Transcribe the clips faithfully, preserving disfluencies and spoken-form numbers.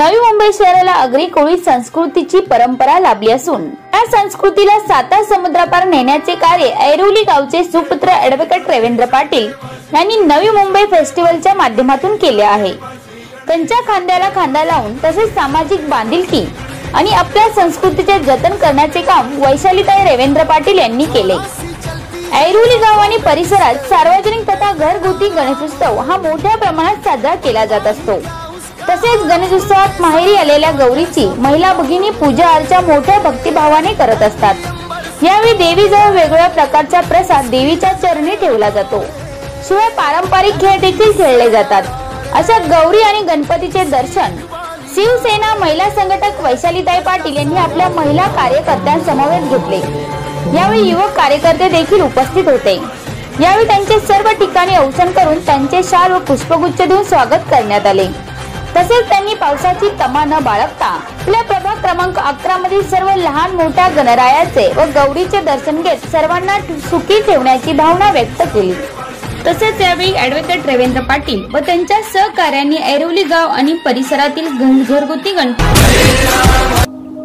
नवी मुंबई शहराला आगरी कोळी संस्कृतीची परंपरा लाभली असून या संस्कृतीला साता समुद्रापार नेण्याचे कार्य ऐरोली गावचे सुपुत्र ॲडव्होकेट रवींद्र पाटील यांनी नवी मुंबई फेस्टिवलच्या माध्यमातून केले आहे। त्यांच्या खांद्याला खांदा लावून तसेच सामाजिक बांधिलकी आणि आपल्या संस्कृतीचे जतन करण्याचे काम वैशालीताई रवींद्र पाटील यांनी केले। ऐरोली गाव आणि परिसरात सार्वजनिक तथा घरगुती गणेशोत्सव हा मोठ्या प्रमाणात साजरा केला जात असतो। तसेच गणेशोत्सवात माहेरी आलेल्या गौरीची महिला भगिनी पूजा अर्चा मोठ्या भक्तिभावाने करत असतात। यावेळी देवीजवळ वेगवेगळ्या प्रकारचा प्रसाद देवीच्या चरणी ठेवला जातो। शिवाय पारंपरिक खेळ देखील खेळले जातात। अशा गौरी आणि गणपतीचे दर्शन शिवसेना महिला संघटक वैशालीताई पाटील यांनी आपल्या महिला कार्यकर्त्यांसमवेत घेतले। यावेळी युवक कार्यकर्ते देखील उपस्थित होते। यावेळी त्यांचे सर्व ठिकाणी औक्षण करून त्यांचे शाल व पुष्पगुच्छ देऊन स्वागत करण्यात आले। तसेच त्यांनी पावसाची तमा न बाळगता आपल्या प्रभाग क्रमांक अकरा मधील सर्व लहान मोठ्या गणरायाचे व गौरीचे दर्शन घेत सर्वांना सुखी ठेवण्याची भावना व्यक्त केली। तसेच यावेळी ॲडव्होकेट रवींद्र पाटील व त्यांच्या सहकार्यांनी ऐरोली गाव आणि परिसरातील घरगुती गणपती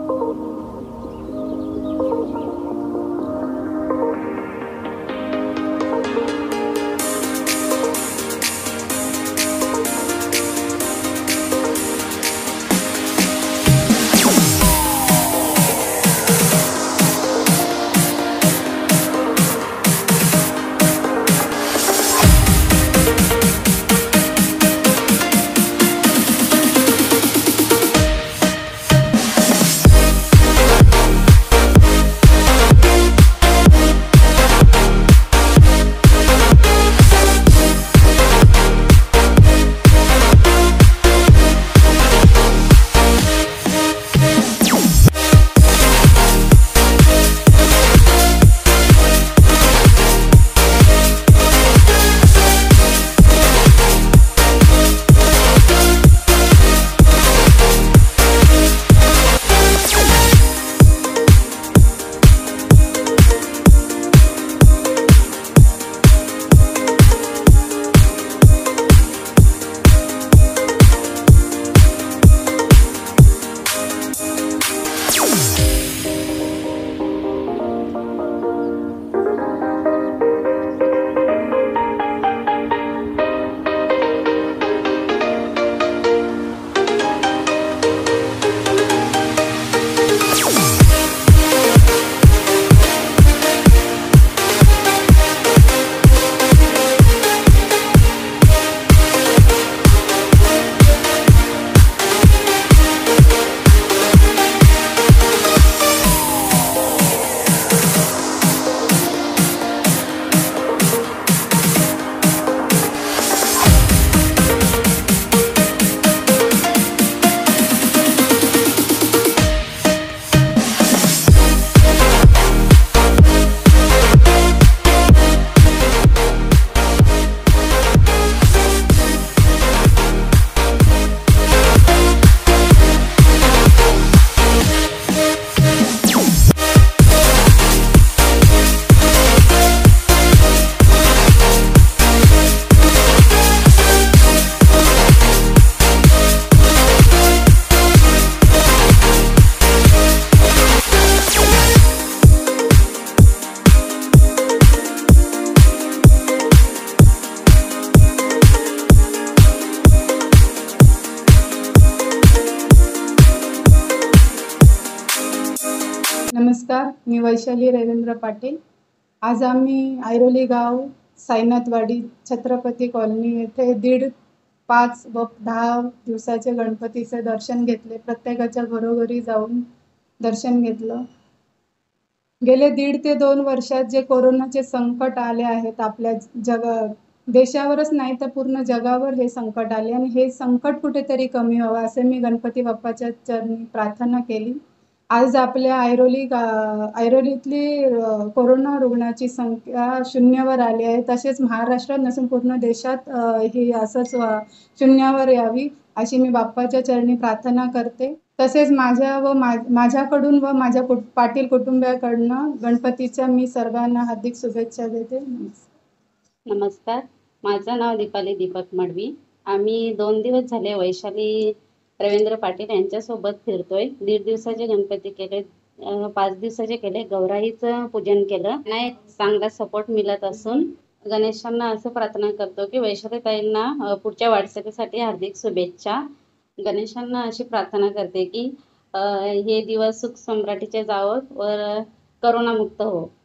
नमस्कार, मी वैशाली रवींद्र पाटील। आज आम्ही ऐरोली गाव साईनाथवाडी छत्रपती कॉलनी येथे दीड पाच व दहा दिवसाचे गणपतीचे दर्शन घेतले। प्रत्येकाच्या घरोघरी जाऊन दर्शन घेतलं। गेले दीड ते दोन वर्षात जे कोरोनाचे संकट आले आहेत आपल्या जगा देशावरच नाही तर पूर्ण जगावर हे संकट आले आणि हे संकट कुठेतरी कमी व्हावं असे मी गणपती बाप्पाच्या चरणी प्रार्थना केली। आज आपल्या ऐरोली ऐरोलीतली कोरोना रुग्णाची संख्या शून्यावर आली आहे। तसेच महाराष्ट्रात नसून पूर्ण देशात ही असंच शून्यावर यावी अशी मी बाप्पाच्या चरणी प्रार्थना करते। तसेच माझ्या व माझ्याकडून व माझ्या पाटील कुटुंबियाकडनं गणपतीच्या मी सर्वांना हार्दिक शुभेच्छा देते। नमस्कार, माझं नाव दीपाली दीपक मडवी। आम्ही दोन दिवस झाले वैशाली रवींद्र पाटील यांच्यासोबत फिरतोय. दीड दिवसाचे गणपती केले, अं, पाच दिवसाचे केले, गौराईचं पूजन केलं. त्यांना एक चांगला सपोर्ट मिळत असून गणेशांना असं प्रार्थना करतो की वैशालीताईंना अं, पुढच्या वाटचालीसाठी हार्दिक शुभेच्छा. गणेशांना अशी प्रार्थना करते की अं, हे दिवस सुख सम्राटीचे जावो व करोनामुक्त हो.